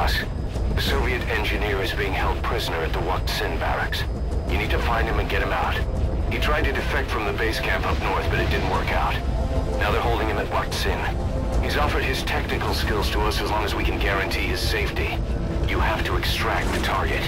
Boss, the Soviet engineer is being held prisoner at the Wak Sin barracks. You need to find him and get him out. He tried to defect from the base camp up north, but it didn't work out. Now they're holding him at Wak Sin. He's offered his technical skills to us as long as we can guarantee his safety. You have to extract the target.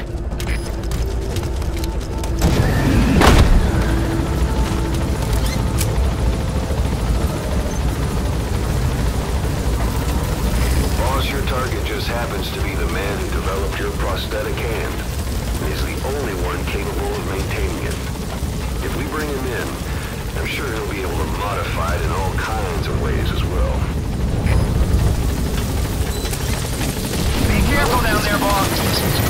Boss, your target just happens to be the man who developed your prosthetic hand. He's the only one capable of maintaining it. If we bring him in, I'm sure he'll be able to modify it in all kinds of ways as well. Be careful down there, boss.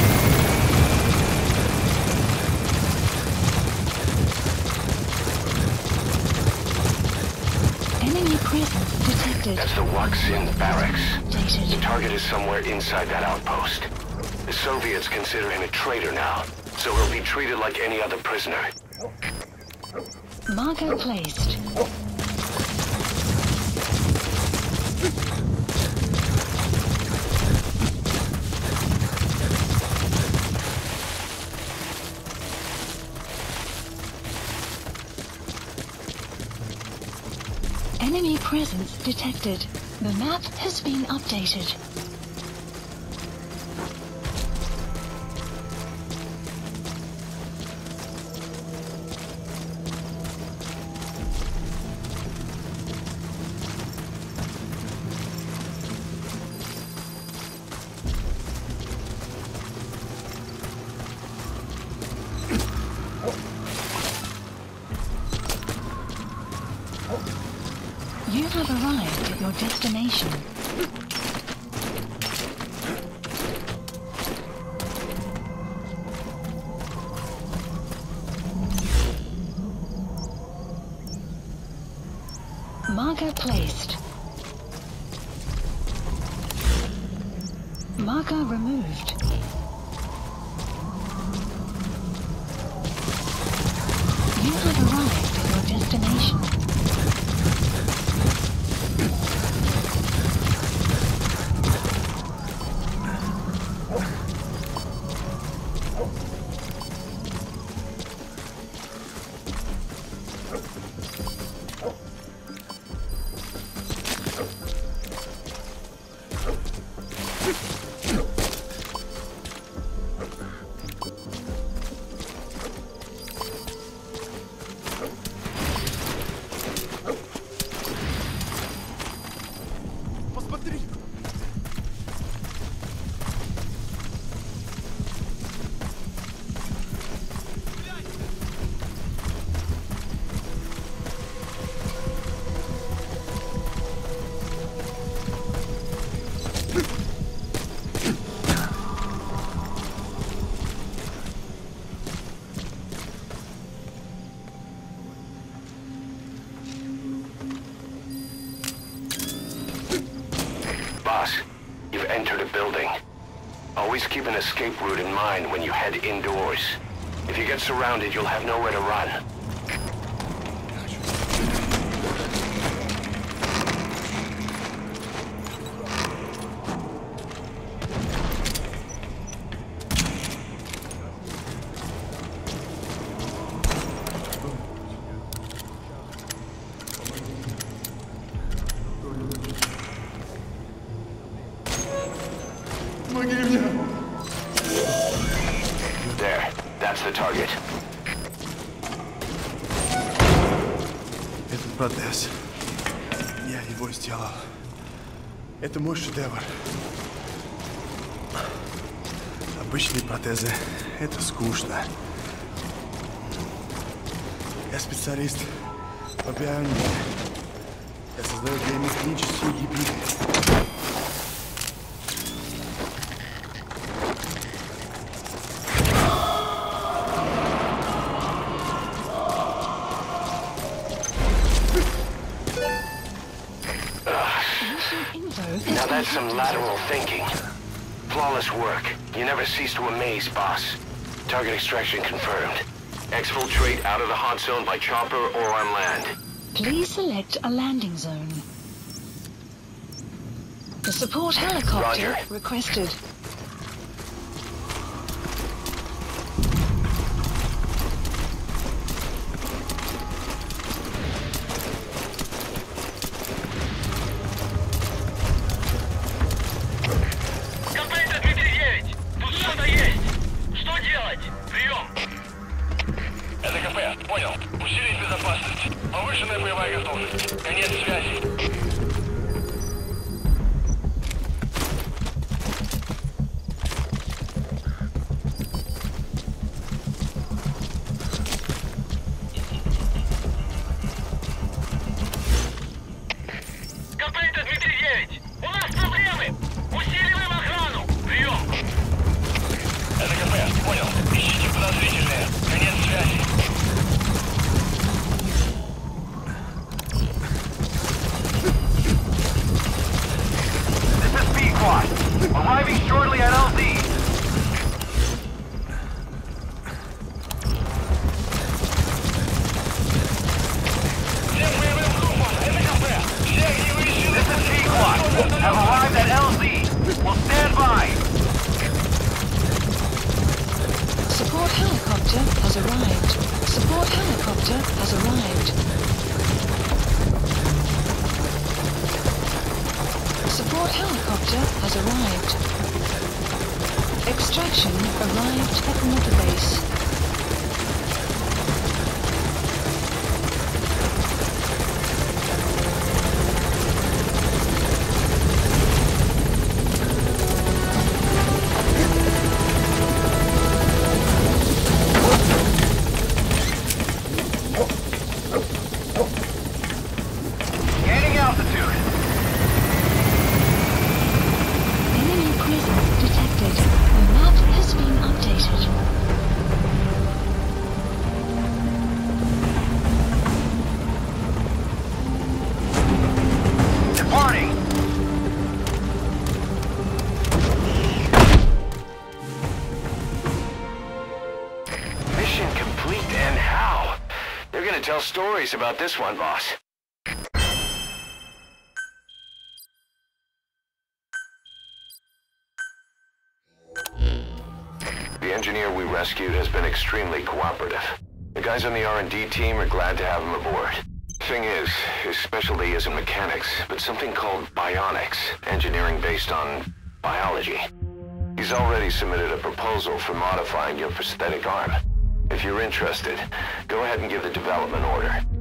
Enemy presence detected. That's the Wak Sin barracks. Updated. The target is somewhere inside that outpost. The Soviets consider him a traitor now, so he'll be treated like any other prisoner. Marker placed. Enemy presence detected. The map has been updated. You have arrived at your destination. Marker placed. Marker removed. You have arrived at your destination. Boss, you've entered a building. Always keep an escape route in mind when you head indoors. If you get surrounded, you'll have nowhere to run. There, that's the target. Этот протез. Я его сделал. Это мой шедевр. Обычные протезы — это скучно. Я специалист по бионике. Я создаю биомеханические гибриды. Now that's some lateral thinking. Flawless work. You never cease to amaze, boss. Target extraction confirmed. Exfiltrate out of the hot zone by chopper or on land. Please select a landing zone. A support helicopter Roger. requested. Контейнер 39! Тут что-то есть! Что делать? Прием! Это КП, понял. Усилить безопасность. Повышенная боевая готовность. Конец связи. Контейнер 39! У нас проблемы! Усиливаем охрану! Прием! Это КП, понял. Ищите подозрительные. Конец связи. This is Pequod. Arriving shortly at LZ. Всем боевым группам, это КП. Все огневые силы. This is Pequod. Have arrived at LZ. We'll stand by. Support helicopter has arrived. Support helicopter has arrived. Support helicopter has arrived. Extraction arrived at Mother Base. Gaining altitude. Enemy presence detected. The map has been updated. Departing. Mission complete, and how? They're gonna tell stories about this one, boss. The engineer we rescued has been extremely cooperative. The guys on the R&D team are glad to have him aboard. Thing is, his specialty isn't mechanics, but something called bionics, engineering based on biology. He's already submitted a proposal for modifying your prosthetic arm. If you're interested, go ahead and give the development order.